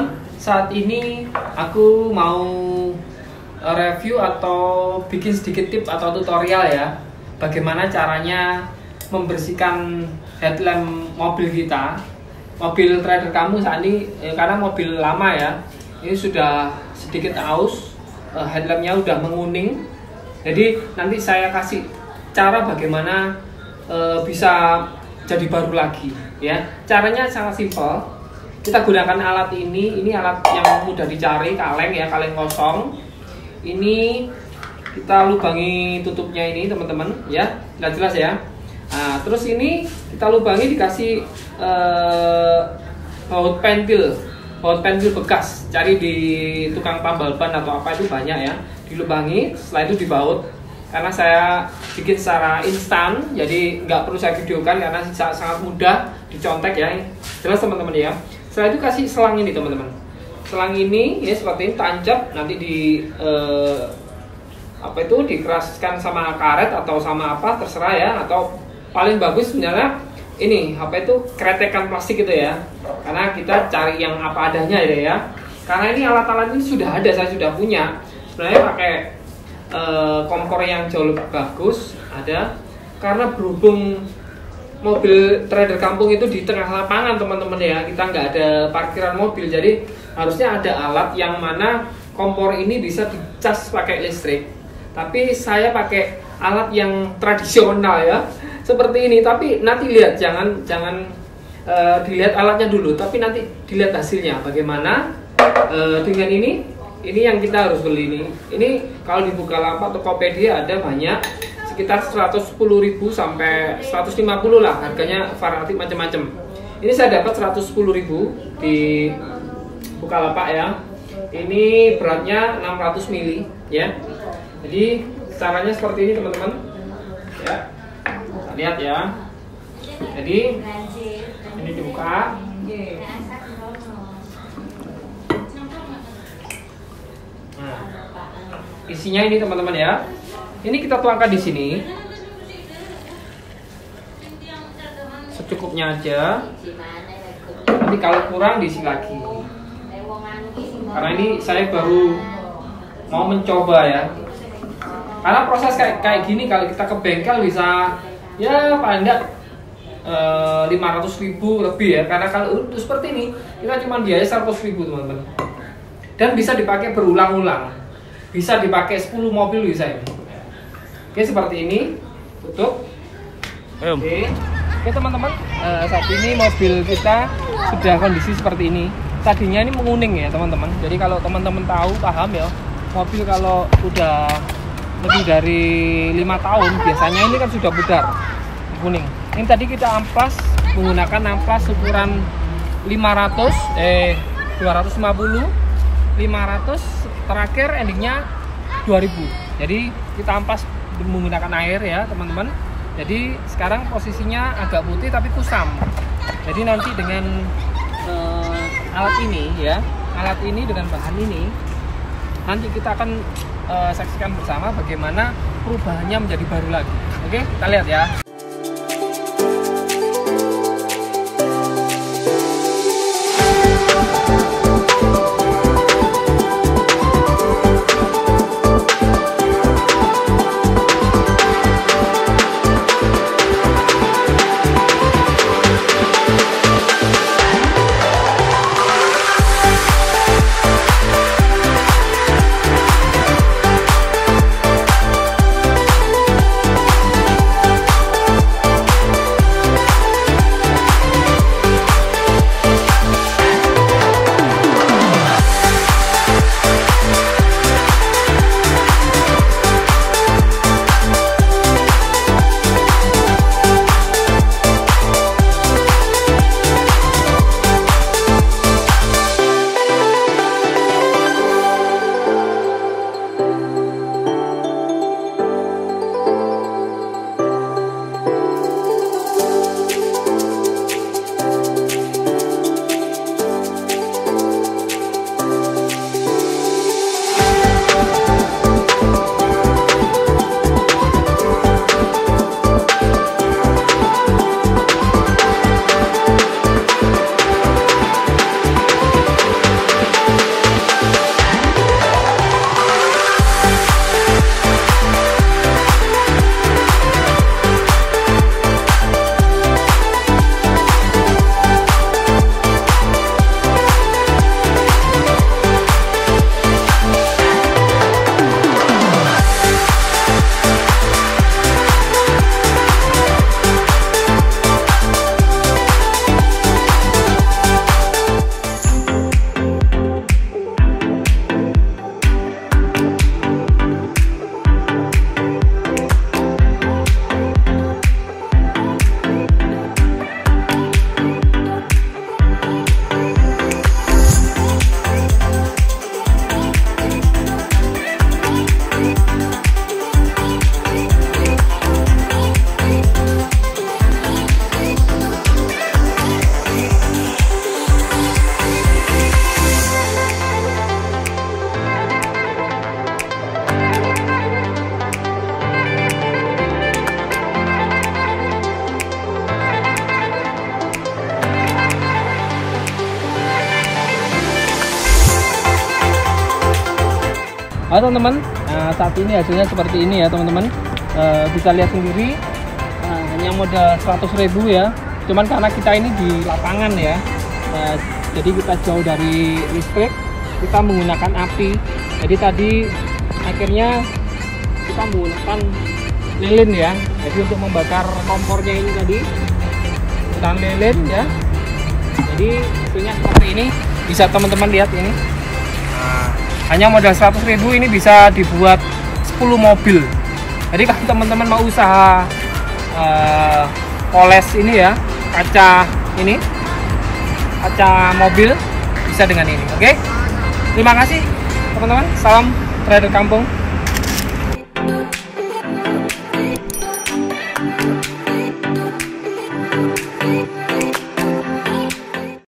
teman-teman, saat ini aku mau review atau bikin sedikit tips atau tutorial ya, bagaimana caranya membersihkan headlamp mobil kita, mobil trader kamu saat ini, karena mobil lama ya, ini sudah sedikit aus, headlampnya udah menguning. Jadi nanti saya kasih cara bagaimana bisa jadi baru lagi ya. Caranya sangat simpel. Kita gunakan alat ini alat yang mudah dicari, kaleng ya, kaleng kosong. Ini kita lubangi tutupnya ini teman-teman ya, nggak jelas ya. Nah, terus ini kita lubangi dikasih baut pentil bekas. Cari di tukang tambal ban atau apa itu banyak ya. Dilubangi, setelah itu dibaut. Karena saya bikin secara instan, jadi nggak perlu saya videokan karena sangat mudah dicontek ya. Jelas teman-teman ya. Setelah itu kasih selang ini teman-teman. Selang ini ya seperti ini, tancap, nanti dikeraskan sama karet atau sama apa terserah ya, atau paling bagus sebenarnya ini kretekan plastik gitu ya, karena kita cari yang apa adanya ya. Karena ini alat-alat ini sudah ada, saya sudah punya sebenarnya, pakai kompor yang jauh lebih bagus ada, karena berhubung mobil trader kampung itu di tengah lapangan teman-teman ya, kita nggak ada parkiran mobil, jadi harusnya ada alat yang mana kompor ini bisa dicas pakai listrik. Tapi saya pakai alat yang tradisional ya, seperti ini. Tapi nanti lihat, jangan dilihat alatnya dulu, tapi nanti dilihat hasilnya bagaimana. Dengan ini yang kita harus beli ini kalau di Bukalapak, Tokopedia ada banyak, sekitar 110.000 sampai 150 lah harganya, variatif macam-macam. Ini saya dapat 110.000 di Bukalapak ya. Ini beratnya 600 mili ya. Jadi caranya seperti ini teman-teman ya, kita lihat ya. Jadi ini dibuka. Nah, isinya ini teman-teman ya. Ini kita tuangkan di sini secukupnya aja. Nanti kalau kurang diisi lagi. Karena ini saya baru mau mencoba ya. Karena proses kayak gini kalau kita ke bengkel bisa ya paling enggak 500.000 lebih ya. Karena kalau seperti ini kita cuma biaya 100.000 teman-teman. Dan bisa dipakai berulang-ulang. Bisa dipakai 10 mobil bisa ini. Oke, seperti ini. Tutup. Oke teman-teman, saat ini mobil kita sudah kondisi seperti ini. Tadinya ini menguning ya teman-teman. Jadi kalau teman-teman tahu, paham ya, mobil kalau udah lebih dari 5 tahun biasanya ini kan sudah pudar, kuning. Ini tadi kita amplas menggunakan amplas ukuran 250, 500, terakhir endingnya 2000. Jadi kita ampas menggunakan air ya teman-teman. Jadi sekarang posisinya agak putih tapi kusam. Jadi nanti dengan alat ini ya, alat ini dengan bahan ini, nanti kita akan saksikan bersama bagaimana perubahannya menjadi baru lagi. Oke, kita lihat ya. Halo teman-teman, nah, saat ini hasilnya seperti ini ya teman-teman. Bisa lihat sendiri, hanya modal 100.000 ya. Cuman karena kita ini di lapangan ya, jadi kita jauh dari listrik, kita menggunakan api. Jadi tadi akhirnya kita menggunakan lilin ya. Jadi untuk membakar kompornya ini tadi kita lilin ya. Jadi hasilnya seperti ini, bisa teman-teman lihat ini. Nah, hanya modal 100.000 ini bisa dibuat 10 mobil. Jadi kalau teman-teman mau usaha poles ini ya, kaca mobil, bisa dengan ini. Oke, terima kasih teman-teman. Salam trader kampung.